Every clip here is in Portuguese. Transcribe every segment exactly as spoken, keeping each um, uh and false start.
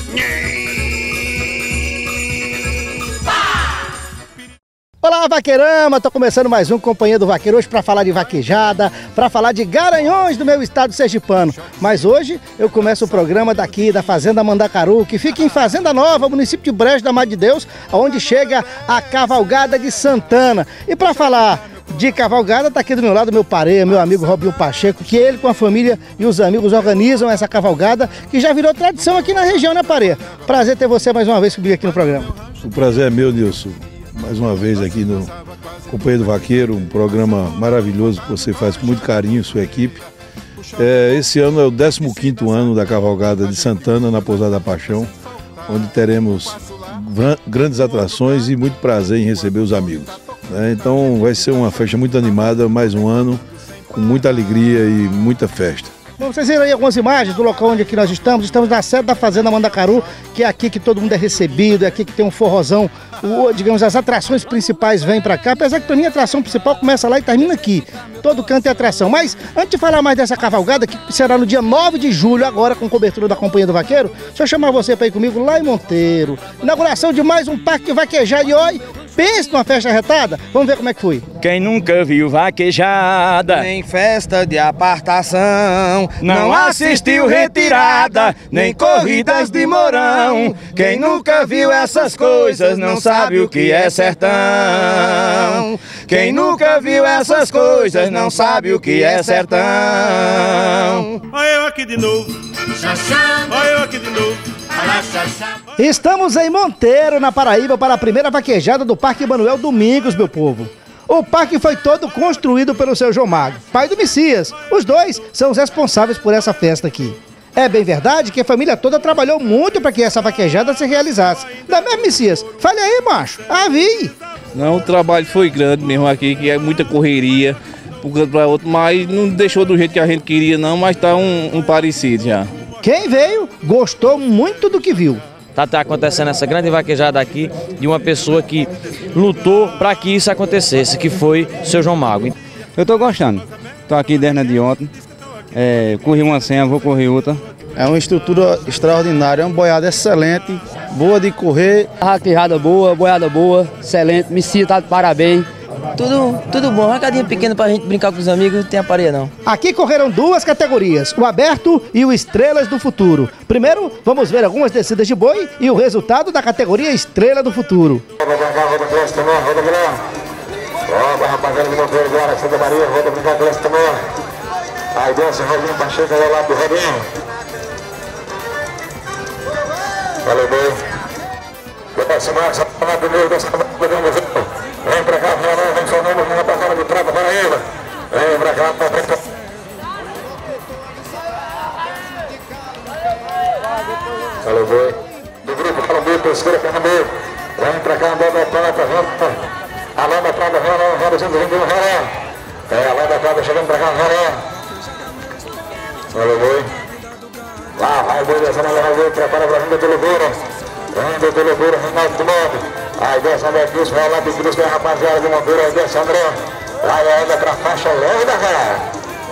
Olá, vaqueirama! Tô começando mais um Companhia do Vaqueiro hoje para falar de vaquejada, para falar de Garanhões do meu estado sergipano. Mas hoje eu começo o programa daqui da Fazenda Mandacaru, que fica em Fazenda Nova, município de Brejo da Madre de Deus, onde chega a Cavalgada de Santana. E para falar de cavalgada, tá aqui do meu lado meu pareia, meu amigo Robinho Pacheco, que ele com a família e os amigos organizam essa cavalgada, que já virou tradição aqui na região, né, pareia? Prazer ter você mais uma vez comigo aqui no programa. O prazer é meu, Nilson. Mais uma vez aqui no Companhia do Vaqueiro, um programa maravilhoso que você faz com muito carinho, sua equipe. É, esse ano é o décimo quinto ano da Cavalgada de Santana, na Pousada da Paixão, onde teremos grandes atrações e muito prazer em receber os amigos. Né? Então vai ser uma festa muito animada, mais um ano, com muita alegria e muita festa. Bom, vocês viram aí algumas imagens do local onde aqui nós estamos. Estamos na sede da Fazenda Mandacaru, que é aqui que todo mundo é recebido, é aqui que tem um forrozão. O, digamos, as atrações principais vêm para cá, apesar que para mim a atração principal começa lá e termina aqui. Todo canto é atração. Mas antes de falar mais dessa cavalgada, que será no dia nove de julho, agora com cobertura da Companhia do Vaqueiro, deixa eu chamar você para ir comigo lá em Monteiro. Inauguração de mais um parque vaquejado e oi, pense numa festa retada. Vamos ver como é que foi. Quem nunca viu vaquejada, nem festa de apartação, não assistiu retirada, nem corridas de Mourão. Quem nunca viu essas coisas não sabe o que é sertão. Quem nunca viu essas coisas não sabe o que é sertão. Olha eu aqui de novo, olha eu aqui de novo. Estamos em Monteiro, na Paraíba, para a primeira vaquejada do Parque Manuel Domingos, meu povo. O parque foi todo construído pelo seu João Mago, pai do Messias. Os dois são os responsáveis por essa festa aqui. É bem verdade que a família toda trabalhou muito para que essa vaquejada se realizasse. Da mesma, Messias? Fale aí, macho. Ah, vi. Não, o trabalho foi grande mesmo aqui, que é muita correria, por canto para outro, mas não deixou do jeito que a gente queria não, mas tá um, um parecido já. Quem veio gostou muito do que viu. Tá, tá acontecendo essa grande vaquejada aqui de uma pessoa que lutou para que isso acontecesse, que foi o seu João Mago. Eu tô gostando, tô aqui desde de ontem, é, corri uma senha, vou correr outra. É uma estrutura extraordinária, é uma boiada excelente, boa de correr. Vaquejada boa, boiada boa, excelente, Messias tá de parabéns. Tudo, tudo bom, arrancadinha pequena pra gente brincar com os amigos, não tem aparelho não. Aqui correram duas categorias, o aberto e o Estrelas do Futuro. Primeiro, vamos ver algumas descidas de boi e o resultado da categoria Estrela do Futuro. Roda pra cá, roda pra esse também, roda pra lá. Roda, rapaziada do Monteiro agora, Santa Maria, roda pra cá, pra esse também. Aí desce, Robinho Pacheco, ao lado do Robinho. Valeu, boi. Desce, Marcos, lá primeiro, desce, vem pra cá, vem, vem só novo, vem pra cá de prata, Paraíba. Vem pra cá, vem pra cá. Valeu, boi. Do grupo, fala boi, pesqueira, Pernambuco. Vem pra cá, andando da prata, vem. Além da prata, vem, vem, vem, vem, vem, vem. É, além da prata, chegando pra cá, vem. Valeu, boi. Lá, vai, boi, descendo, vai, boi, prepara pra vinda do Lobeira. Vem do Lobeira, Reinaldo do Mundo. Aí desce André Cristo, vai lá do Cristo, é a rapaziada de Monteiro, aí desce André. Vai ainda pra faixa longe da cara.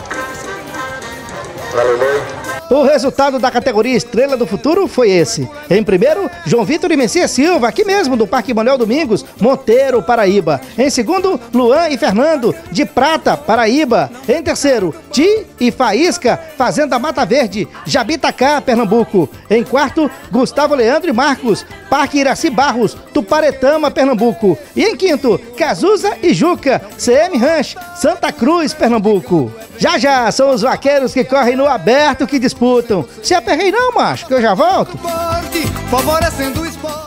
Valeu, boi. O resultado da categoria Estrela do Futuro foi esse. Em primeiro, João Vitor e Messias Silva, aqui mesmo do Parque Manuel Domingos, Monteiro, Paraíba. Em segundo, Luan e Fernando, de Prata, Paraíba. Em terceiro, Ti e Faísca, Fazenda Mata Verde, Jabitacá, Pernambuco. Em quarto, Gustavo Leandro e Marcos, Parque Iraci Barros, Tuparetama, Pernambuco. E em quinto, Cazuza e Juca, C M Ranch, Santa Cruz, Pernambuco. Já já são os vaqueiros que correm no aberto que disputam. Se aperrei não, macho, que eu já volto. Favorecendo o esporte.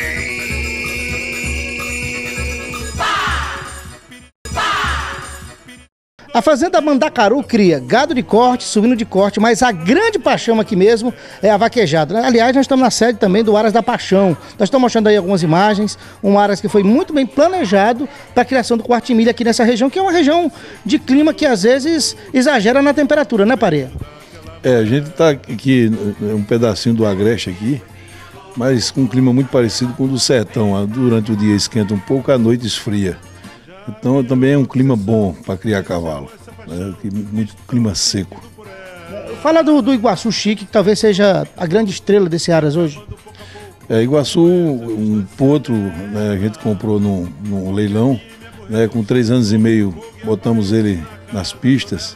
A Fazenda Mandacaru cria gado de corte, suíno de corte, mas a grande paixão aqui mesmo é a vaquejada. Aliás, nós estamos na sede também do Aras da Paixão. Nós estamos mostrando aí algumas imagens, um Aras que foi muito bem planejado para a criação do quarto de milha aqui nessa região, que é uma região de clima que às vezes exagera na temperatura, né, Pareia? É, a gente está aqui, um pedacinho do Agreste aqui, mas com um clima muito parecido com o do sertão. Durante o dia esquenta um pouco, à noite esfria. Então também é um clima bom para criar cavalo, né? Muito clima seco. Fala do, do Iguaçu Chique, que talvez seja a grande estrela desse Aras hoje. É, Iguaçu, um potro, né, a gente comprou num, num leilão, né, com três anos e meio botamos ele nas pistas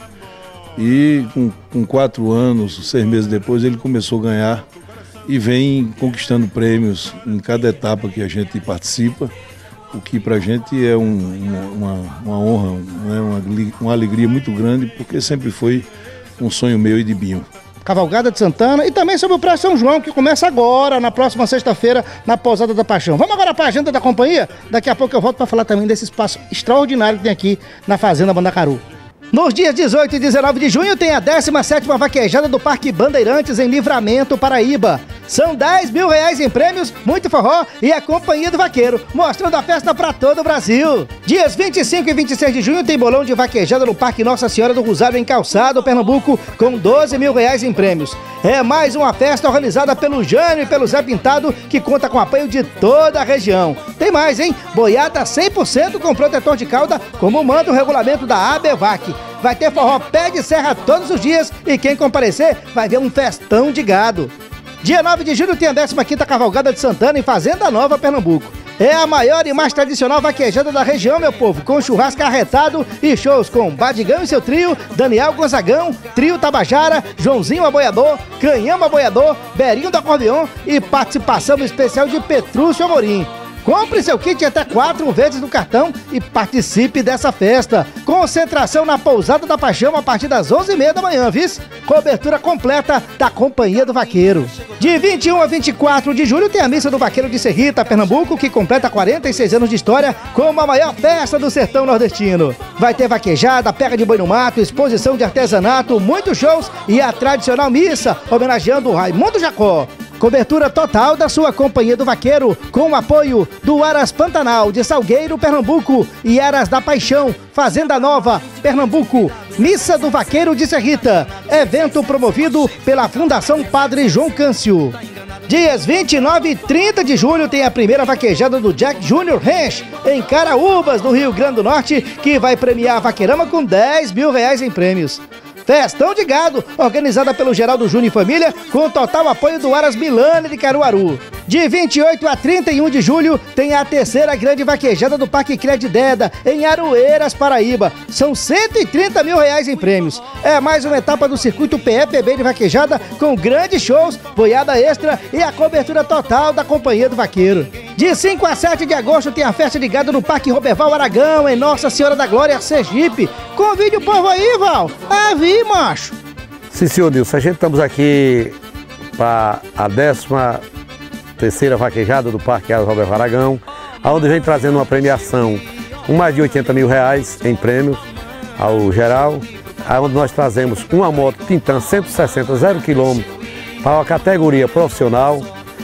e com, com quatro anos, seis meses depois, ele começou a ganhar e vem conquistando prêmios em cada etapa que a gente participa, o que pra gente é um, uma, uma honra, né, uma, uma alegria muito grande, porque sempre foi um sonho meu e de Binho. Cavalgada de Santana e também sobre o Pré São João, que começa agora, na próxima sexta-feira, na Pousada da Paixão. Vamos agora para a agenda da companhia? Daqui a pouco eu volto para falar também desse espaço extraordinário que tem aqui na Fazenda Mandacaru. Nos dias dezoito e dezenove de junho tem a décima sétima vaquejada do Parque Bandeirantes em Livramento, Paraíba. São dez mil reais em prêmios, muito forró e a Companhia do Vaqueiro, mostrando a festa para todo o Brasil. Dias vinte e cinco e vinte e seis de junho tem bolão de vaquejada no Parque Nossa Senhora do Rosário, em Calçado, Pernambuco, com doze mil reais em prêmios. É mais uma festa organizada pelo Jânio e pelo Zé Pintado, que conta com apoio de toda a região. Tem mais, hein? Boiada cem por cento com protetor de cauda, como manda o regulamento da ABVAC. Vai ter forró pé de serra todos os dias e quem comparecer vai ver um festão de gado. Dia nove de julho tem a décima quinta Cavalgada de Santana em Fazenda Nova, Pernambuco. É a maior e mais tradicional vaquejada da região, meu povo, com churrasco arretado e shows com Badigão e seu trio, Daniel Gonzagão, Trio Tabajara, Joãozinho Aboiador, Canhão Aboiador, Berinho do Acordeon e participação especial de Petrúcio Amorim. Compre seu kit até quatro vezes no cartão e participe dessa festa. Concentração na Pousada da Paixão a partir das onze e meia da manhã, viu? Cobertura completa da Companhia do Vaqueiro. De vinte e um a vinte e quatro de julho tem a Missa do Vaqueiro de Serrita, Pernambuco, que completa quarenta e seis anos de história como a maior festa do sertão nordestino. Vai ter vaquejada, pega de boi no mato, exposição de artesanato, muitos shows e a tradicional missa, homenageando o Raimundo Jacó. Cobertura total da sua Companhia do Vaqueiro, com o apoio do Aras Pantanal de Salgueiro, Pernambuco, e Aras da Paixão, Fazenda Nova, Pernambuco. Missa do Vaqueiro de Serrita, evento promovido pela Fundação Padre João Câncio. Dias vinte e nove e trinta de julho tem a primeira vaquejada do Jack Júnior Ranch, em Caraúbas, no Rio Grande do Norte, que vai premiar a vaqueirama com dez mil reais em prêmios. Festão de Gado, organizada pelo Geraldo Júnior e Família, com total apoio do Aras Milani de Caruaru. De vinte e oito a trinta e um de julho, tem a terceira grande vaquejada do Parque Cred Deda, em Aroeiras, Paraíba. São cento e trinta mil reais em prêmios. É mais uma etapa do circuito P E P B de vaquejada, com grandes shows, boiada extra e a cobertura total da Companhia do Vaqueiro. De cinco a sete de agosto tem a festa de gado no Parque Roberval Aragão, em Nossa Senhora da Glória, Sergipe. Convide o povo aí, Val. Ah, vi, macho. Sim, senhor Nilson, a gente estamos aqui para a décima terceira vaquejada do Parque Roberval Aragão, onde vem trazendo uma premiação com mais de oitenta mil reais em prêmios ao geral, onde nós trazemos uma moto Titan cento e sessenta, zero quilômetro, para a categoria profissional,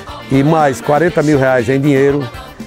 e mais quarenta mil reais em dinheiro,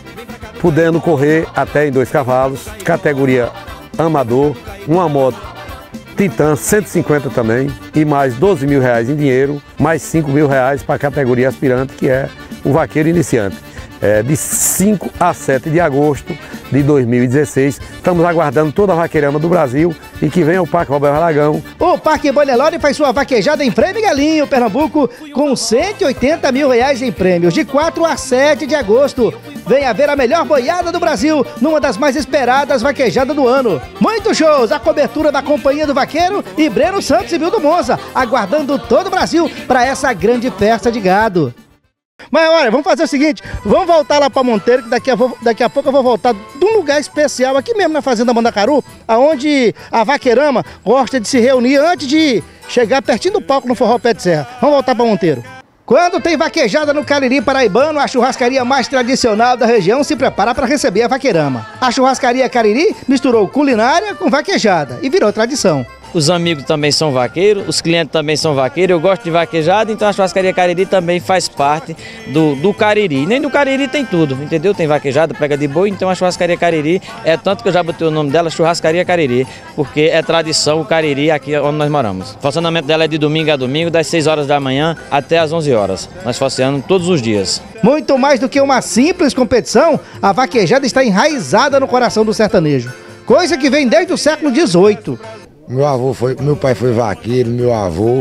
podendo correr até em dois cavalos, categoria amador, uma moto Titan cento e cinquenta também, e mais doze mil reais em dinheiro, mais cinco mil reais para a categoria aspirante, que é o vaqueiro iniciante. É, de cinco a sete de agosto de dois mil e dezesseis. Estamos aguardando toda a vaqueirama do Brasil e que venha ao Parque Roberval Aragão. O Parque Boi Nelore faz sua vaquejada em Frei Miguelinho, Pernambuco, com cento e oitenta mil reais em prêmios, de quatro a sete de agosto. Venha ver a melhor boiada do Brasil, numa das mais esperadas vaquejadas do ano. Muitos shows, a cobertura da Companhia do Vaqueiro e Breno Santos e Vildo Monza, aguardando todo o Brasil para essa grande festa de gado. Mas olha, vamos fazer o seguinte, vamos voltar lá para Monteiro, que daqui a, daqui a pouco eu vou voltar de um lugar especial, aqui mesmo na Fazenda Mandacaru, aonde a vaqueirama gosta de se reunir antes de chegar pertinho do palco no Forró Pé de Serra. Vamos voltar para Monteiro. Quando tem vaquejada no Cariri paraibano, a churrascaria mais tradicional da região se prepara para receber a vaqueirama. A churrascaria Cariri misturou culinária com vaquejada e virou tradição. Os amigos também são vaqueiros, os clientes também são vaqueiros, eu gosto de vaquejada, então a churrascaria Cariri também faz parte do, do Cariri. Nem do Cariri tem tudo, entendeu? Tem vaquejada, pega de boi, então a churrascaria Cariri, é tanto que eu já botei o nome dela, churrascaria Cariri, porque é tradição o Cariri aqui onde nós moramos. O funcionamento dela é de domingo a domingo, das seis horas da manhã até as onze horas. Nós funcionamos todos os dias. Muito mais do que uma simples competição, a vaquejada está enraizada no coração do sertanejo, coisa que vem desde o século dezoito. Meu avô foi, meu pai foi vaqueiro, meu avô,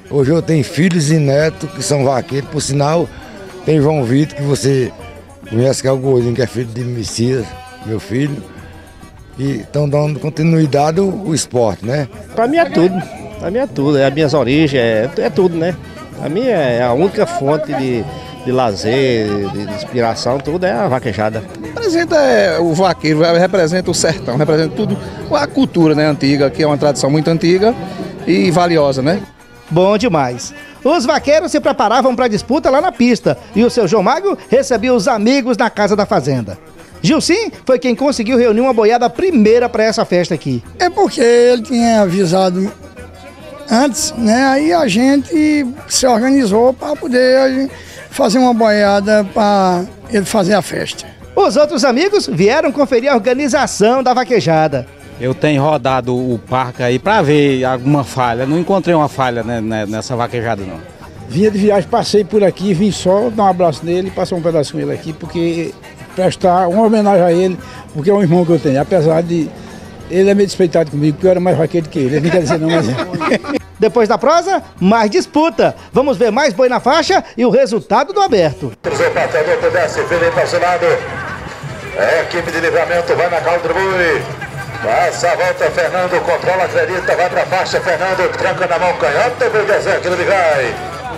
Hoje eu tenho filhos e netos que são vaqueiros, por sinal, tem João Vitor, que você conhece, que é o gordinho, que é filho de Messias, meu filho, e estão dando continuidade ao, ao esporte, né? Para mim é tudo, para mim é tudo, é as minhas origens, é, é tudo, né? A minha é a única fonte de, de lazer, de, de inspiração, tudo é a vaquejada. Representa é, o vaqueiro, representa o sertão, representa tudo, a cultura, né, antiga, que é uma tradição muito antiga e valiosa, né? Bom demais. Os vaqueiros se preparavam para a disputa lá na pista e o seu João Magro recebia os amigos na casa da fazenda. Gilcim foi quem conseguiu reunir uma boiada primeira para essa festa aqui. É porque ele tinha avisado antes, né? Aí a gente se organizou para poder fazer uma boiada para ele fazer a festa. Os outros amigos vieram conferir a organização da vaquejada. Eu tenho rodado o parque aí para ver alguma falha. Não encontrei uma falha, né, nessa vaquejada, não. Vinha de viagem, passei por aqui, vim só dar um abraço nele e passar um pedaço com ele aqui, porque prestar uma homenagem a ele, porque é um irmão que eu tenho. Apesar de ele é meio despeitado comigo, porque eu era mais vaqueiro que ele. Ele não quer dizer não, mas é. Depois da prosa, mais disputa. Vamos ver mais boi na faixa e o resultado do aberto. Cruzou para o pudesse, Felipe ao seu lado. É, equipe de livramento vai na calda do boi. Passa a volta, Fernando, controla, acredita, vai pra faixa, Fernando, tranca na mão, canhota, veio desenho, aquilo de vai.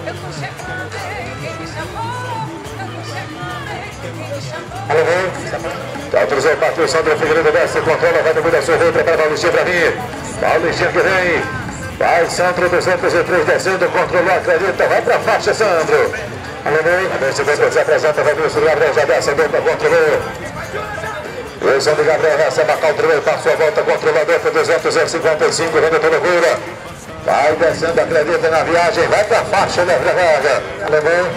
Autorizou, bateu, Sandro Figueiredo desce, controla, vai no meio da sua rua, prepara Paulistinho pra mim. Paulistinho que vem. Vai, Sandro, duzentos e três descendo, controlou, acredita, vai pra faixa, Sandro. Alemão, a vencedora se apresenta, vai no Gabriel, já desce, deu pra controlou. Wilson de Gabriel recebe a caldeira, passou a volta, controlador para duzentos e cinquenta e cinco, vendo pela loucura. Vai descendo, acredita na viagem, vai para a faixa, leva a vaga. Alemão.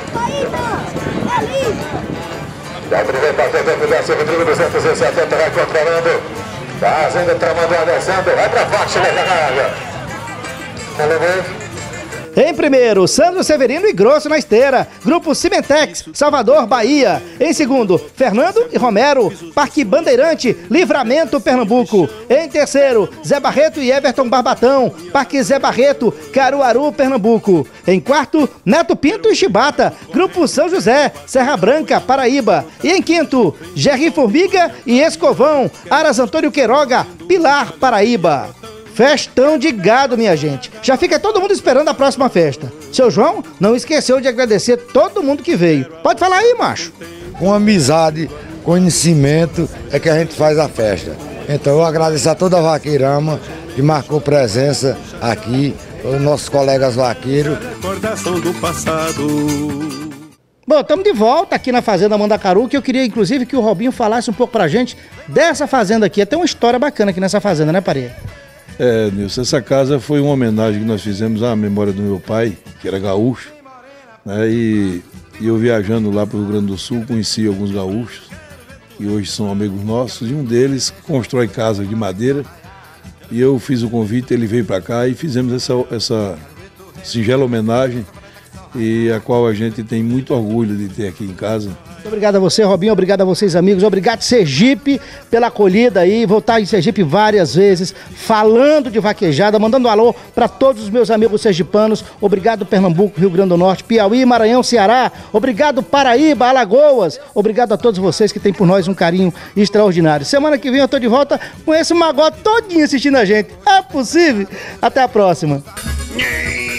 Já primeiro bateu dentro dessa, Rodrigo, duzentos e setenta, vai controlando. Fazendo, tramando, descendo, vai para a faixa, leva a vaga. Alemão. Em primeiro, Sandro Severino e Grosso na esteira, Grupo Cimentex, Salvador, Bahia. Em segundo, Fernando e Romero, Parque Bandeirante, Livramento, Pernambuco. Em terceiro, Zé Barreto e Everton Barbatão, Parque Zé Barreto, Caruaru, Pernambuco. Em quarto, Neto Pinto e Chibata, Grupo São José, Serra Branca, Paraíba. E em quinto, Jerry Formiga e Escovão, Aras Antônio Queiroga, Pilar, Paraíba. Festão de gado, minha gente. Já fica todo mundo esperando a próxima festa. Seu João não esqueceu de agradecer todo mundo que veio. Pode falar aí, macho. Com amizade, conhecimento, é que a gente faz a festa. Então eu agradeço a toda a Vaqueirama que marcou presença aqui, os nossos colegas vaqueiros. Recordação do passado. Bom, estamos de volta aqui na Fazenda Mandacaru, que eu queria inclusive que o Robinho falasse um pouco pra gente dessa fazenda aqui. Tem uma história bacana aqui nessa fazenda, né, Pareia? É, Nilson, essa casa foi uma homenagem que nós fizemos à memória do meu pai, que era gaúcho, né, e, e eu viajando lá para o Rio Grande do Sul, conheci alguns gaúchos, que hoje são amigos nossos, e um deles constrói casa de madeira, e eu fiz o convite, ele veio para cá e fizemos essa, essa singela homenagem, e a qual a gente tem muito orgulho de ter aqui em casa. Obrigado a você, Robinho, obrigado a vocês, amigos, obrigado, Sergipe, pela acolhida aí. Vou estar em Sergipe várias vezes, falando de vaquejada, mandando um alô para todos os meus amigos sergipanos. Obrigado, Pernambuco, Rio Grande do Norte, Piauí, Maranhão, Ceará. Obrigado, Paraíba, Alagoas. Obrigado a todos vocês que têm por nós um carinho extraordinário. Semana que vem eu tô de volta com esse magote todinho assistindo a gente. É possível? Até a próxima.